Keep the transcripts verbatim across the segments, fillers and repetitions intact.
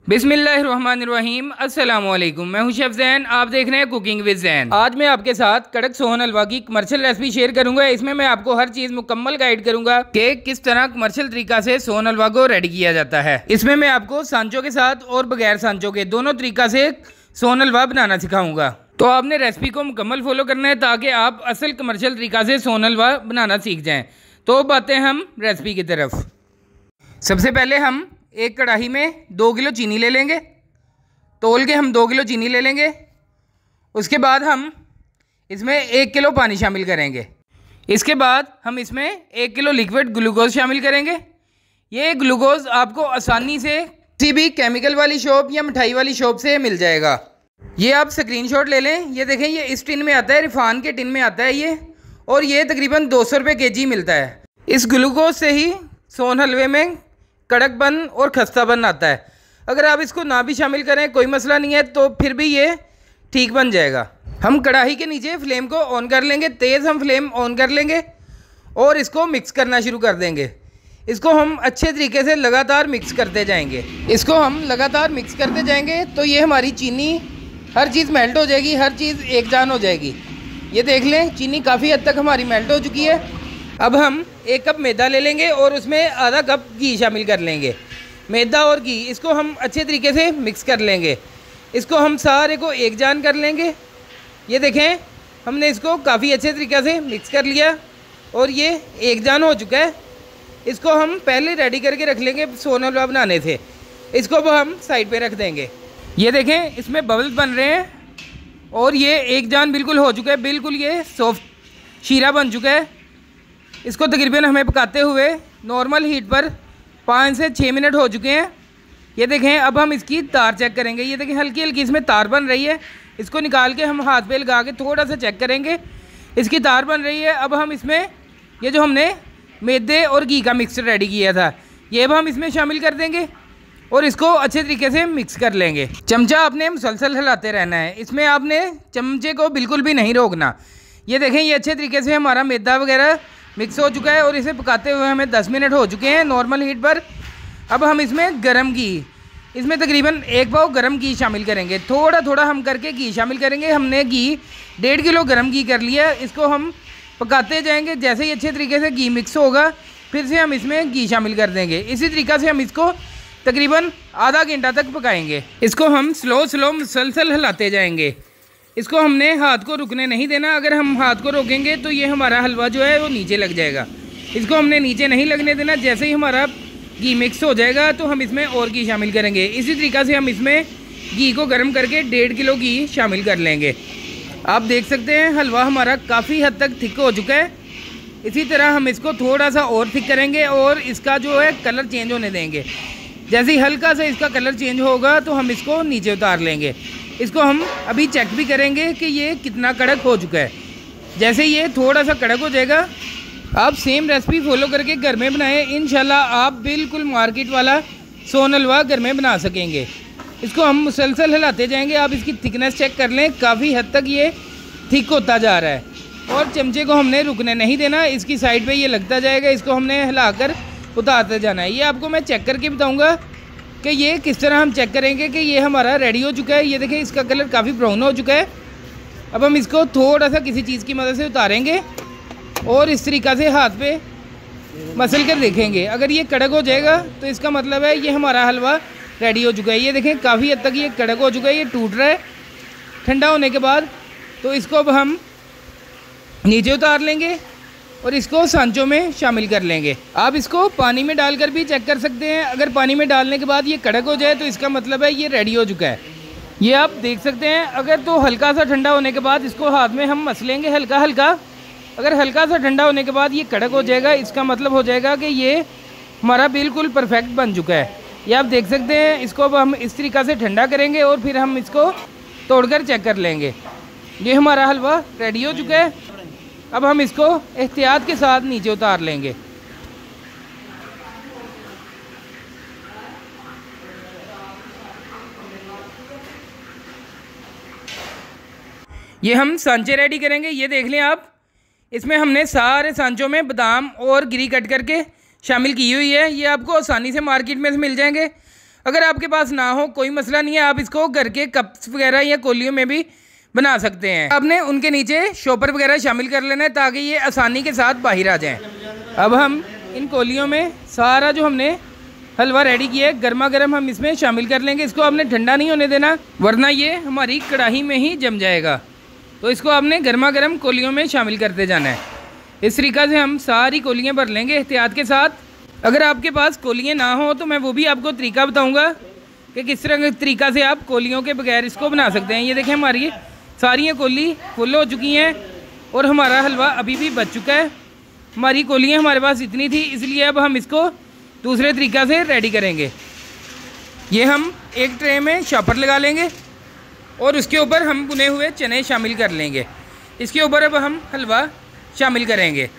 बिस्मिल्लाहिर्रहमानिर्रहीम। अस्सलामुअलैकुम, मैं हूं शेफ ज़ैन। आप देख रहे हैं कुकिंग विद ज़ैन। आज मैं आपके साथ कड़क सोहन हलवा की कमर्शियल रेसिपी शेयर करूंगा। इसमें मैं आपको हर चीज़ मुकम्मल गाइड करूंगा कि किस तरह कमर्शियल तरीका से सोहन हलवा को रेडी किया जाता है। इसमें मैं आपको सांचों के साथ और बगैर सांचों के दोनों तरीका से सोहन हलवा बनाना सिखाऊंगा। तो आपने रेसिपी को मुकम्मल फॉलो करना है ताकि आप असल कमर्शियल तरीका से सोहन हलवा बनाना सीख जाएँ। तो बातें हम रेसिपी की तरफ। सबसे पहले हम एक कढ़ाई में दो किलो चीनी ले लेंगे। तोल के हम दो किलो चीनी ले लेंगे। उसके बाद हम इसमें एक किलो पानी शामिल करेंगे। इसके बाद हम इसमें एक किलो लिक्विड ग्लूकोज शामिल करेंगे। ये ग्लूकोज आपको आसानी से किसी भी केमिकल वाली शॉप या मिठाई वाली शॉप से मिल जाएगा। ये आप स्क्रीनशॉट ले लें। ये देखें, ये इस टिन में आता है, रिफान के टिन में आता है ये, और ये तकरीबन दो सौ रुपये के जी मिलता है। इस ग्लूकोज से ही सोहन हलवे में कड़कपन और खस्तापन आता है। अगर आप इसको ना भी शामिल करें कोई मसला नहीं है, तो फिर भी ये ठीक बन जाएगा। हम कढ़ाई के नीचे फ्लेम को ऑन कर लेंगे, तेज़ हम फ्लेम ऑन कर लेंगे और इसको मिक्स करना शुरू कर देंगे। इसको हम अच्छे तरीके से लगातार मिक्स करते जाएंगे। इसको हम लगातार मिक्स करते जाएंगे तो ये हमारी चीनी हर चीज़ मेल्ट हो जाएगी, हर चीज़ एक जान हो जाएगी। ये देख लें, चीनी काफ़ी हद तक हमारी मेल्ट हो चुकी है। अब हम एक कप मैदा ले लेंगे और उसमें आधा कप घी शामिल कर लेंगे। मैदा और घी इसको हम अच्छे तरीके से मिक्स कर लेंगे। इसको हम सारे को एक जान कर लेंगे। ये देखें, हमने इसको काफ़ी अच्छे तरीके से मिक्स कर लिया और ये एक जान हो चुका है। इसको हम पहले रेडी करके रख लेंगे, सोहन हलवा बनाने थे। इसको अब हम साइड पे रख देंगे। ये देखें, इसमें बबल्स बन रहे हैं और ये एक जान बिल्कुल हो चुका है। बिल्कुल ये सॉफ्ट शीरा बन चुका है। इसको तकरीबन हमें पकाते हुए नॉर्मल हीट पर पाँच से छः मिनट हो चुके हैं। ये देखें, अब हम इसकी तार चेक करेंगे। ये देखें, हल्की हल्की इसमें तार बन रही है। इसको निकाल के हम हाथ पे लगा के थोड़ा सा चेक करेंगे। इसकी तार बन रही है। अब हम इसमें ये जो हमने मैदे और घी का मिक्सचर रेडी किया था, ये अब हम इसमें शामिल कर देंगे और इसको अच्छे तरीके से मिक्स कर लेंगे। चमचा आपने मुसलसल हिलाते रहना है। इसमें आपने चमचे को बिल्कुल भी नहीं रोकना। ये देखें, ये अच्छे तरीके से हमारा मैदा वगैरह मिक्स हो चुका है और इसे पकाते हुए हमें दस मिनट हो चुके हैं नॉर्मल हीट पर। अब हम इसमें गरम घी, इसमें तकरीबन एक पाव गरम घी शामिल करेंगे। थोड़ा थोड़ा हम करके घी शामिल करेंगे। हमने घी डेढ़ किलो गरम घी कर लिया। इसको हम पकाते जाएंगे। जैसे ही अच्छे तरीके से घी मिक्स होगा फिर से हम इसमें घी शामिल कर देंगे। इसी तरीक़ा से हम इसको तकरीबन आधा घंटा तक पकाएंगे। इसको हम स्लो स्लो मुसलसल हिलाते जाएंगे। इसको हमने हाथ को रुकने नहीं देना। अगर हम हाथ को रोकेंगे तो ये हमारा हलवा जो है वो नीचे लग जाएगा। इसको हमने नीचे नहीं लगने देना। जैसे ही हमारा घी मिक्स हो जाएगा तो हम इसमें और घी शामिल करेंगे। इसी तरीक़ा से हम इसमें घी को गर्म करके डेढ़ किलो घी शामिल कर लेंगे। आप देख सकते हैं हलवा हमारा काफ़ी हद तक थिक हो चुका है। इसी तरह हम इसको थोड़ा सा और थिक करेंगे और इसका जो है कलर चेंज होने देंगे। जैसे ही हल्का सा इसका कलर चेंज होगा तो हम इसको नीचे उतार लेंगे। इसको हम अभी चेक भी करेंगे कि ये कितना कड़क हो चुका है। जैसे ये थोड़ा सा कड़क हो जाएगा, आप सेम रेसिपी फॉलो करके घर में बनाएं। इंशाल्लाह आप बिल्कुल मार्केट वाला सोहन हलवा घर में बना सकेंगे। इसको हम मुसलसल हिलाते जाएंगे। आप इसकी थिकनेस चेक कर लें, काफ़ी हद तक ये थिक होता जा रहा है और चमचे को हमने रुकने नहीं देना। इसकी साइड पे ये लगता जाएगा। इसको हमने हिलाकर उतारते जाना है। ये आपको मैं चेक करके बताऊँगा कि ये किस तरह हम चेक करेंगे कि ये हमारा रेडी हो चुका है। ये देखें, इसका कलर काफ़ी ब्राउन हो चुका है। अब हम इसको थोड़ा सा किसी चीज़ की मदद से उतारेंगे और इस तरीक़ा से हाथ पे मसल कर देखेंगे। अगर ये कड़क हो जाएगा तो इसका मतलब है ये हमारा हलवा रेडी हो चुका है। ये देखें, काफ़ी हद तक ये कड़क हो चुका है, ये टूट रहा है। ठंडा होने के बाद तो इसको अब हम नीचे उतार लेंगे और इसको सांचों में शामिल कर लेंगे। आप इसको पानी में डालकर भी चेक कर सकते हैं। अगर पानी में डालने के बाद ये कड़क हो जाए तो इसका मतलब है ये रेडी हो चुका है। ये आप देख सकते हैं। अगर तो हल्का सा ठंडा होने के बाद इसको हाथ में हम मसलेंगे हल्का हल्का। अगर हल्का सा ठंडा होने के बाद ये कड़क हो जाएगा, इसका मतलब हो जाएगा कि ये हमारा बिल्कुल परफेक्ट बन चुका है। ये आप देख सकते हैं। इसको अब हम इस तरीक़ा से ठंडा करेंगे और फिर हम इसको तोड़कर चेक कर लेंगे। ये हमारा हलवा रेडी हो चुका है। अब हम इसको एहतियात के साथ नीचे उतार लेंगे। ये हम सांचे रेडी करेंगे। ये देख लें आप, इसमें हमने सारे सांचों में बादाम और गिरी कट करके शामिल की हुई है। ये आपको आसानी से मार्केट में से मिल जाएंगे। अगर आपके पास ना हो कोई मसला नहीं है, आप इसको घर के कप्स वगैरह या कोलियों में भी बना सकते हैं। आपने उनके नीचे शॉपर वगैरह शामिल कर लेना है ताकि ये आसानी के साथ बाहर आ जाएं। अब हम इन कोलियों में सारा जो हमने हलवा रेडी किया है गर्मा गर्म हम इसमें शामिल कर लेंगे। इसको आपने ठंडा नहीं होने देना वरना ये हमारी कढ़ाई में ही जम जाएगा। तो इसको आपने गर्मा गर्म कोलियों में शामिल करते जाना है। इस तरीक़ा से हम सारी कोलियाँ भर लेंगे एहतियात के साथ। अगर आपके पास कोलियाँ ना हो तो मैं वो भी आपको तरीका बताऊंगा कि किस तरह के तरीका से आप कोलियों के बगैर इसको बना सकते हैं। ये देखें हमारी सारी कोली फुल हो चुकी हैं और हमारा हलवा अभी भी बच चुका है। हमारी कोलियाँ हमारे पास इतनी थी, इसलिए अब हम इसको दूसरे तरीक़ा से रेडी करेंगे। ये हम एक ट्रे में शॉपर लगा लेंगे और उसके ऊपर हम भुने हुए चने शामिल कर लेंगे। इसके ऊपर अब हम हलवा शामिल करेंगे।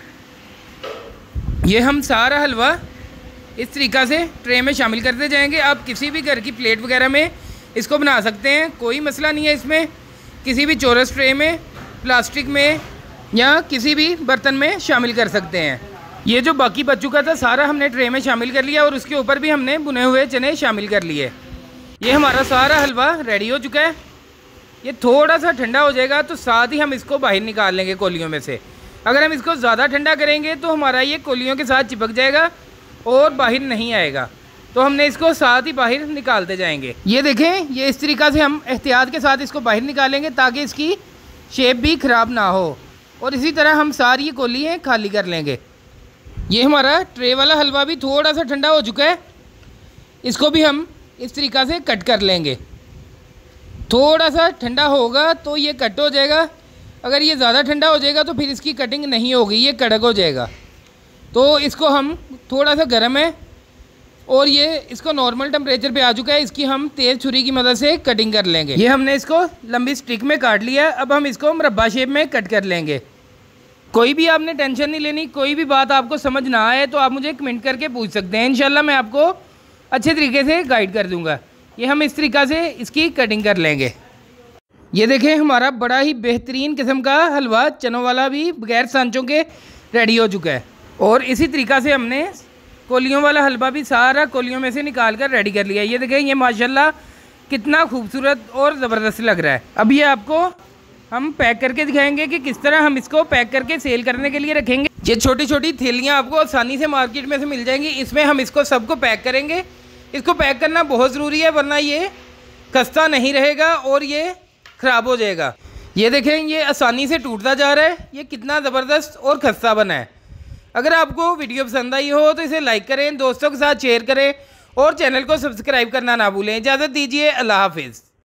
ये हम सारा हलवा इस तरीक़ा से ट्रे में शामिल करते जाएंगे। आप किसी भी घर की प्लेट वगैरह में इसको बना सकते हैं, कोई मसला नहीं है इसमें। किसी भी चौरस ट्रे में, प्लास्टिक में या किसी भी बर्तन में शामिल कर सकते हैं। ये जो बाकी बच चुका था सारा हमने ट्रे में शामिल कर लिया और उसके ऊपर भी हमने भुने हुए चने शामिल कर लिए। ये हमारा सारा हलवा रेडी हो चुका है। ये थोड़ा सा ठंडा हो जाएगा तो साथ ही हम इसको बाहर निकाल लेंगे कोलियों में से। अगर हम इसको ज़्यादा ठंडा करेंगे तो हमारा ये कोलियों के साथ चिपक जाएगा और बाहर नहीं आएगा। तो हमने इसको साथ ही बाहर निकालते जाएंगे। ये देखें, ये इस तरीक़ा से हम एहतियात के साथ इसको बाहर निकालेंगे ताकि इसकी शेप भी ख़राब ना हो। और इसी तरह हम सारी कोलियाँ खाली कर लेंगे। ये हमारा ट्रे वाला हलवा भी थोड़ा सा ठंडा हो चुका है। इसको भी हम इस तरीक़ा से कट कर लेंगे। थोड़ा सा ठंडा होगा तो ये कट हो जाएगा। अगर ये ज़्यादा ठंडा हो जाएगा तो फिर इसकी कटिंग नहीं होगी, ये कड़क हो जाएगा। तो इसको हम थोड़ा सा गर्म है और ये इसको नॉर्मल टेम्परेचर पे आ चुका है। इसकी हम तेज़ छुरी की मदद से कटिंग कर लेंगे। ये हमने इसको लंबी स्टिक में काट लिया। अब हम इसको मुरब्बा शेप में कट कर लेंगे। कोई भी आपने टेंशन नहीं लेनी, कोई भी बात आपको समझ ना आए तो आप मुझे कमेंट करके पूछ सकते हैं। इंशाल्लाह मैं आपको अच्छे तरीके से गाइड कर दूँगा। ये हम इस तरीक़ा से इसकी कटिंग कर लेंगे। ये देखें हमारा बड़ा ही बेहतरीन किस्म का हलवा चनों वाला भी बगैर सांचों के रेडी हो चुका है। और इसी तरीक़ा से हमने कोलियों वाला हलवा भी सारा कोलियों में से निकाल कर रेडी कर लिया। ये देखें, ये माशाल्लाह कितना खूबसूरत और ज़बरदस्त लग रहा है। अब ये आपको हम पैक करके दिखाएंगे कि किस तरह हम इसको पैक करके सेल करने के लिए रखेंगे। ये छोटी छोटी थैलियाँ आपको आसानी से मार्केट में से मिल जाएंगी। इसमें हम इसको सबको पैक करेंगे। इसको पैक करना बहुत ज़रूरी है वरना ये खस्ता नहीं रहेगा और ये ख़राब हो जाएगा। ये देखें, ये आसानी से टूटता जा रहा है। ये कितना ज़बरदस्त और खस्ता बना है। अगर आपको वीडियो पसंद आई हो तो इसे लाइक करें, दोस्तों के साथ शेयर करें और चैनल को सब्सक्राइब करना ना भूलें। इजाज़त दीजिए, अल्लाह हाफिज़।